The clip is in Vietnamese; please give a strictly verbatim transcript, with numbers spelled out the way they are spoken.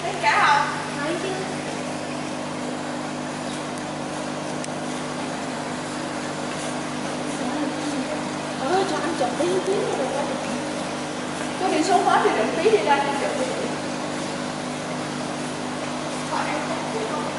Thấy cá không? Thấy chứ. Ờ, cho anh chụp tí tí rồi qua chụp. Có đi số hết thì đừng tí đi ra chụp đi. Thôi em không